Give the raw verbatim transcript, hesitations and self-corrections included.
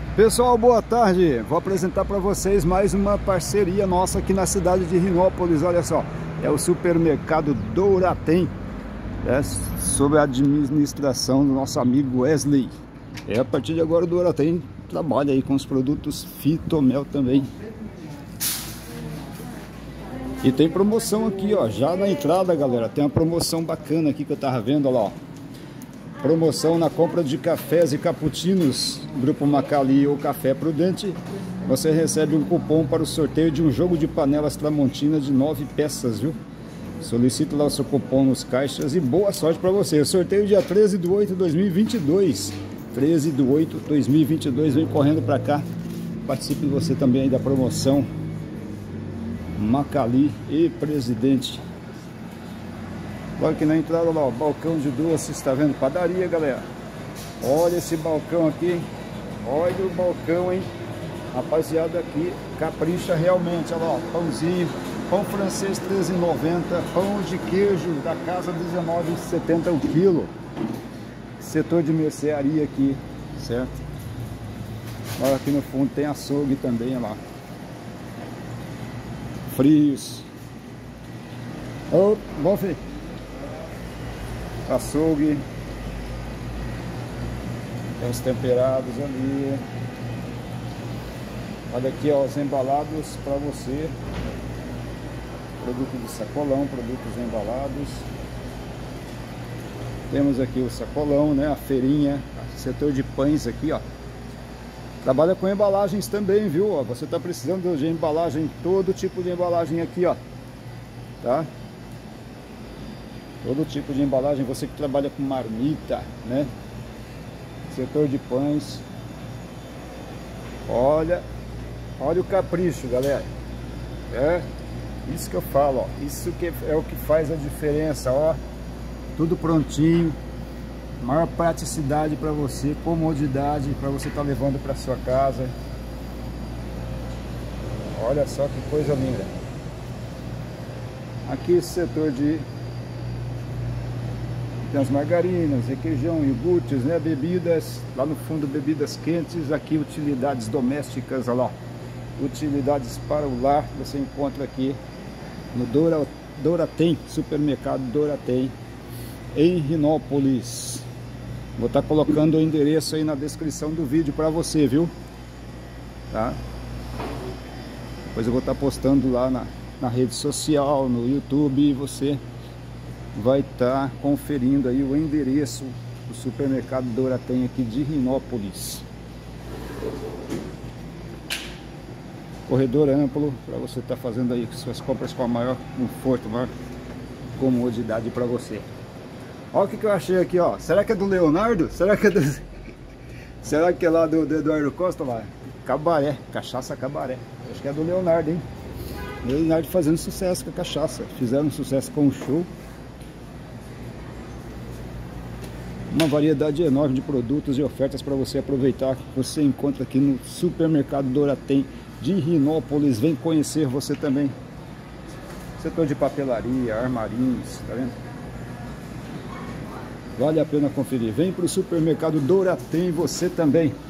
Pessoal, boa tarde. Vou apresentar para vocês mais uma parceria nossa aqui na cidade de Rinópolis. Olha só, é o supermercado Douratem, é, sob a administração do nosso amigo Wesley. É, a partir de agora o Douratem trabalha aí com os produtos Fitomel também. E tem promoção aqui, ó, já na entrada, galera. Tem uma promoção bacana aqui que eu tava vendo, olha lá, ó. Promoção na compra de cafés e cappuccinos, Grupo Macali ou Café Prudente. Você recebe um cupom para o sorteio de um jogo de panelas Tramontina de nove peças, viu? Solicite lá o seu cupom nos caixas e boa sorte para você. O sorteio dia treze de oito de dois mil e vinte e dois. treze de oito de dois mil e vinte e dois. Vem correndo para cá. Participe você também aí da promoção Macali e Presidente. Olha aqui na entrada lá, ó, balcão de doces, está vendo? Padaria, galera. Olha esse balcão aqui, hein? Olha o balcão, hein? Rapaziada, aqui capricha realmente. Olha lá, ó, pãozinho, pão francês treze reais e noventa centavos, pão de queijo da casa dezenove reais e setenta centavos o quilo. Setor de mercearia aqui, certo? Olha aqui no fundo tem açougue também, olha lá. Frios. Ô, bom, filho. Açougue, tem os temperados ali. Olha aqui, ó, os embalados para você, produto de sacolão, produtos embalados. Temos aqui o sacolão, né, a feirinha, setor de pães aqui, ó. Trabalha com embalagens também, viu? Ó, você está precisando de embalagem, todo tipo de embalagem aqui, ó, tá? Todo tipo de embalagem, você que trabalha com marmita, né? Setor de pães. Olha, olha o capricho, galera. É isso que eu falo, ó. Isso que é o que faz a diferença, ó. Tudo prontinho, maior praticidade para você, comodidade para você estar tá levando para sua casa. Olha só que coisa linda. Aqui esse setor de tem as margarinas, requeijão, iogurtes, né? Bebidas, lá no fundo bebidas quentes, aqui utilidades domésticas, olha lá, utilidades para o lar, você encontra aqui no Doura, Douratem, supermercado Douratem, em Rinópolis. Vou estar colocando o endereço aí na descrição do vídeo para você, viu? Tá? Depois eu vou estar postando lá na, na rede social, no YouTube, e você vai estar conferindo aí o endereço do supermercado Douratem aqui de Rinópolis. Corredor amplo para você estar fazendo aí suas compras com a maior conforto, maior comodidade para você. Olha o que, que eu achei aqui, ó. Será que é do Leonardo? Será que é do... Será que é lá do, do Eduardo Costa lá? Cabaré, cachaça cabaré. Acho que é do Leonardo, hein? Leonardo fazendo sucesso com a cachaça. Fizeram sucesso com o show. Uma variedade enorme de produtos e ofertas para você aproveitar. Você encontra aqui no supermercado Douratem de Rinópolis. Vem conhecer você também. Setor de papelaria, armarinhos, tá vendo? Vale a pena conferir. Vem para o supermercado Douratem você também.